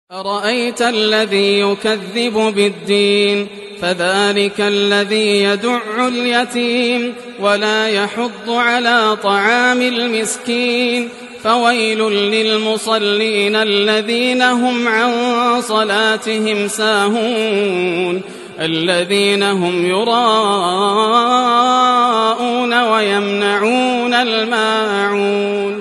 أرأيت الذي يكذب بالدين فذلك الذي يدع اليتيم ولا يحض على طعام المسكين فويل للمصلين الذين هم عن صلاتهم ساهون الذين هم يراءون ويمنعون الماعون